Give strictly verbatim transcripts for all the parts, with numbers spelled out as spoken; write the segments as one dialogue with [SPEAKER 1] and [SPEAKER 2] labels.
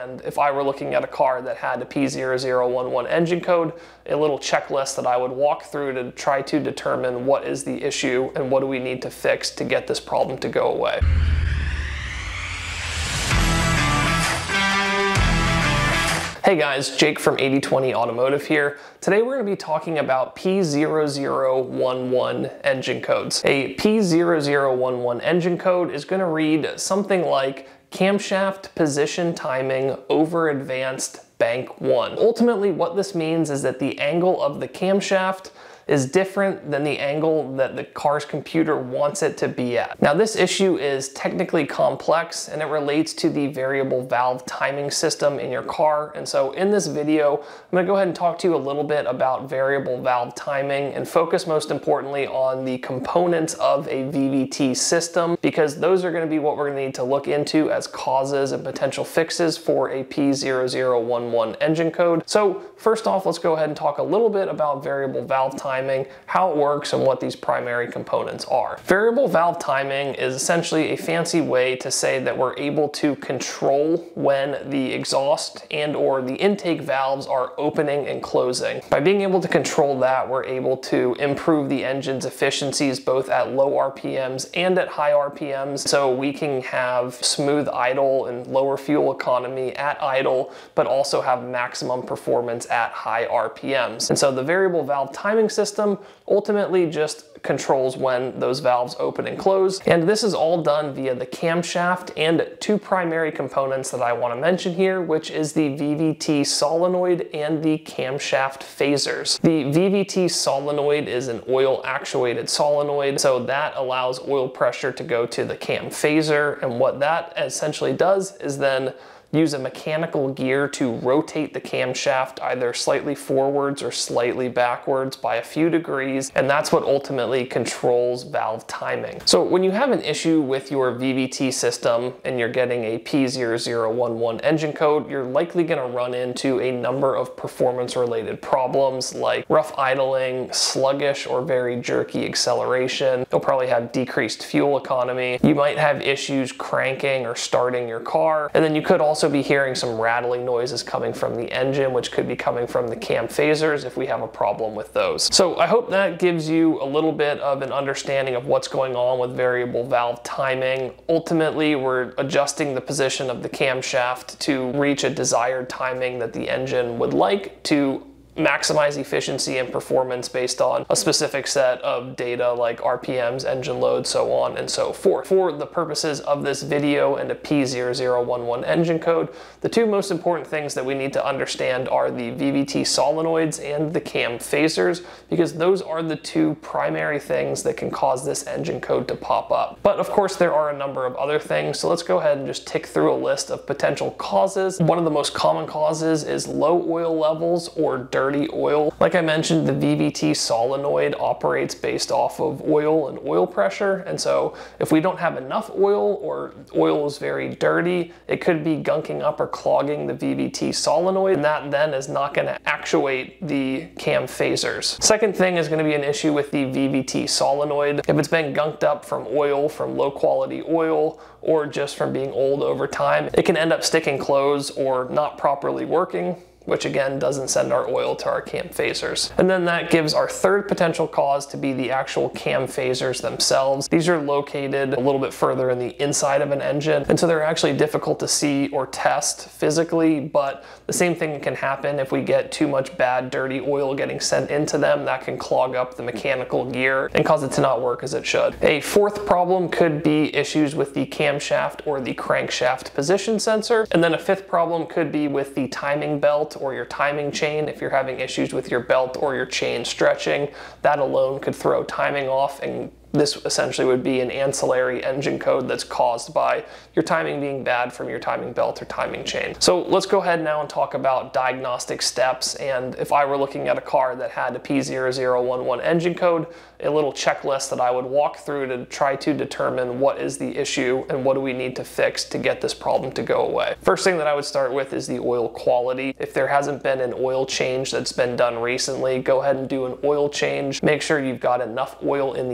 [SPEAKER 1] And if I were looking at a car that had a P zero zero one one engine code, a little checklist that I would walk through to try to determine what is the issue and what do we need to fix to get this problem to go away. Hey guys, Jake from eighty twenty Automotive here. Today we're going to be talking about P zero zero one one engine codes. A P zero zero one one engine code is going to read something like Camshaft Position Timing Over-Advanced Bank one. Ultimately, what this means is that the angle of the camshaft is different than the angle that the car's computer wants it to be at. Now, this issue is technically complex and it relates to the variable valve timing system in your car. And so in this video, I'm gonna go ahead and talk to you a little bit about variable valve timing and focus most importantly on the components of a V V T system, because those are gonna be what we're gonna need to look into as causes and potential fixes for a P zero zero one one engine code. So first off, let's go ahead and talk a little bit about variable valve timing. Timing, how it works, and what these primary components are. Variable valve timing is essentially a fancy way to say that we're able to control when the exhaust and or the intake valves are opening and closing. By being able to control that, we're able to improve the engine's efficiencies both at low R P Ms and at high R P Ms, so we can have smooth idle and lower fuel economy at idle, but also have maximum performance at high R P Ms. And so the variable valve timing system system ultimately just controls when those valves open and close. And this is all done via the camshaft and two primary components that I want to mention here, which is the V V T solenoid and the camshaft phasers. The V V T solenoid is an oil actuated solenoid, so that allows oil pressure to go to the cam phaser. And what that essentially does is then use a mechanical gear to rotate the camshaft either slightly forwards or slightly backwards by a few degrees, and that's what ultimately controls valve timing. So when you have an issue with your V V T system and you're getting a P zero zero one one engine code, you're likely going to run into a number of performance related problems like rough idling, sluggish or very jerky acceleration. You'll probably have decreased fuel economy. You might have issues cranking or starting your car, and then you could also be hearing some rattling noises coming from the engine, which could be coming from the cam phasers if we have a problem with those. So I hope that gives you a little bit of an understanding of what's going on with variable valve timing. Ultimately, we're adjusting the position of the camshaft to reach a desired timing that the engine would like to maximize efficiency and performance based on a specific set of data like R P Ms, engine load, so on and so forth. For the purposes of this video and a P zero zero one one engine code, the two most important things that we need to understand are the V V T solenoids and the cam phasers, because those are the two primary things that can cause this engine code to pop up. But of course there are a number of other things, so let's go ahead and just tick through a list of potential causes. One of the most common causes is low oil levels or dirty dirty oil. Like I mentioned, the V V T solenoid operates based off of oil and oil pressure, and so if we don't have enough oil or oil is very dirty, it could be gunking up or clogging the V V T solenoid, and that then is not going to actuate the cam phasers. Second thing is going to be an issue with the V V T solenoid. If it's been gunked up from oil, from low quality oil, or just from being old over time, it can end up sticking closed or not properly working, which again doesn't send our oil to our cam phasers. And then that gives our third potential cause to be the actual cam phasers themselves. These are located a little bit further in the inside of an engine, and so they're actually difficult to see or test physically, but the same thing can happen if we get too much bad dirty oil getting sent into them. That can clog up the mechanical gear and cause it to not work as it should. A fourth problem could be issues with the camshaft or the crankshaft position sensor, and then a fifth problem could be with the timing belt or your timing chain. If you're having issues with your belt or your chain stretching, that alone could throw timing off, and this essentially would be an ancillary engine code that's caused by your timing being bad from your timing belt or timing chain. So let's go ahead now and talk about diagnostic steps. And if I were looking at a car that had a P zero zero one one engine code, a little checklist that I would walk through to try to determine what is the issue and what do we need to fix to get this problem to go away. First thing that I would start with is the oil quality. If there hasn't been an oil change that's been done recently, go ahead and do an oil change. Make sure you've got enough oil in the engine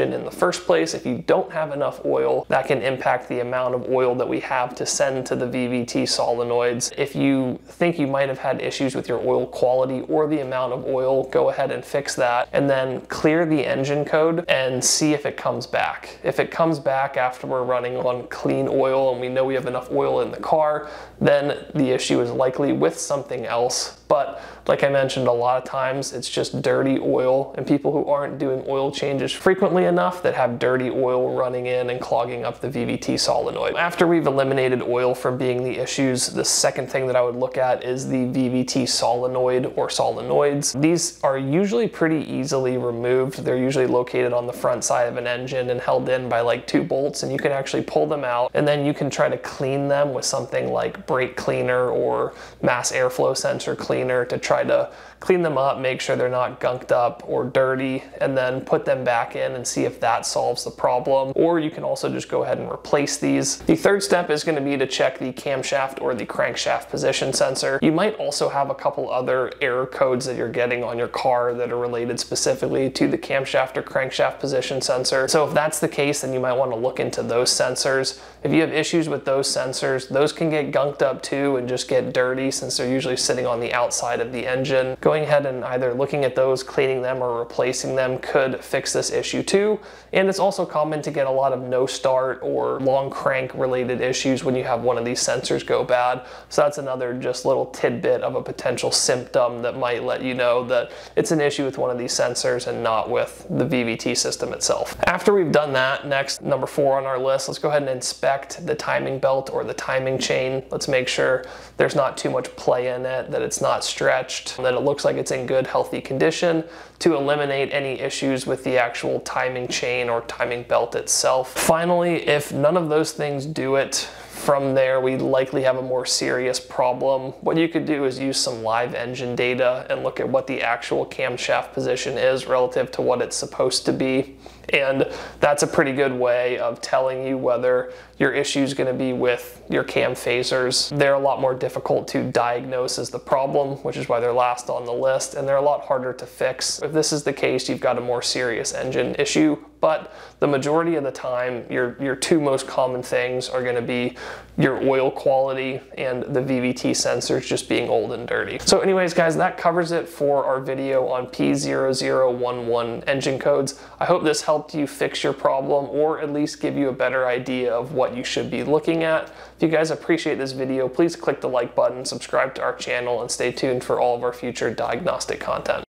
[SPEAKER 1] engine in the first place. If you don't have enough oil, that can impact the amount of oil that we have to send to the V V T solenoids. If you think you might have had issues with your oil quality or the amount of oil, go ahead and fix that, and then clear the engine code and see if it comes back. If it comes back after we're running on clean oil and we know we have enough oil in the car, then the issue is likely with something else. But like I mentioned, a lot of times it's just dirty oil, and people who aren't doing oil changes frequently enough that have dirty oil running in and clogging up the V V T solenoid. After we've eliminated oil from being the issues, the second thing that I would look at is the V V T solenoid or solenoids. These are usually pretty easily removed. They're usually located on the front side of an engine and held in by like two bolts, and you can actually pull them out, and then you can try to clean them with something like brake cleaner or mass airflow sensor cleaner to try to clean them up, make sure they're not gunked up or dirty, and then put them back in and see if that solves the problem. Or you can also just go ahead and replace these. The third step is going to be to check the camshaft or the crankshaft position sensor. You might also have a couple other error codes that you're getting on your car that are related specifically to the camshaft or crankshaft position sensor. So if that's the case, then you might want to look into those sensors. If you have issues with those sensors, those can get gunked up too and just get dirty since they're usually sitting on the outside of the engine. Going ahead and either looking at those, cleaning them, or replacing them could fix this issue too. And it's also common to get a lot of no start or long crank related issues when you have one of these sensors go bad. So that's another just little tidbit of a potential symptom that might let you know that it's an issue with one of these sensors and not with the V V T system itself. After we've done that, next, number four on our list, let's go ahead and inspect the timing belt or the timing chain. Let's make sure there's not too much play in it, that it's not stretched, that it looks like it's in good, healthy condition, to eliminate any issues with the actual timing chain or timing belt itself. Finally, if none of those things do it, from there we likely have a more serious problem. What you could do is use some live engine data and look at what the actual camshaft position is relative to what it's supposed to be. And that's a pretty good way of telling you whether your issue is going to be with your cam phasers. They're a lot more difficult to diagnose as the problem, which is why they're last on the list, and they're a lot harder to fix. If this is the case, you've got a more serious engine issue, but the majority of the time, your, your two most common things are going to be your oil quality and the V V T sensors just being old and dirty. So anyways, guys, that covers it for our video on P zero zero one one engine codes. I hope this helped you fix your problem, or at least give you a better idea of what you should be looking at. If you guys appreciate this video, please click the like button, subscribe to our channel, and stay tuned for all of our future diagnostic content.